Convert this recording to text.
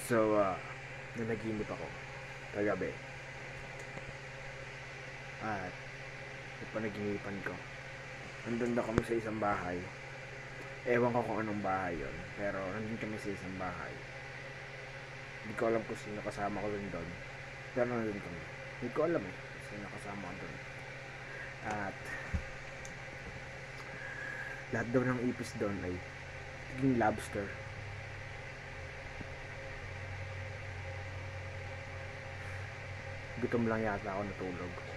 Nanaginip ako kagabi at yung panaginipan ko, nandun na kami sa isang bahay. Ewan ko kung anong bahay yon, pero nandun kami sa isang bahay. Hindi ko alam kung sino kasama ko doon, pero nandun kami. Hindi ko alam sino kasama ko doon. At lahat daw ng ipis doon ay naging lobster. Gutom lang yata ako, natulog.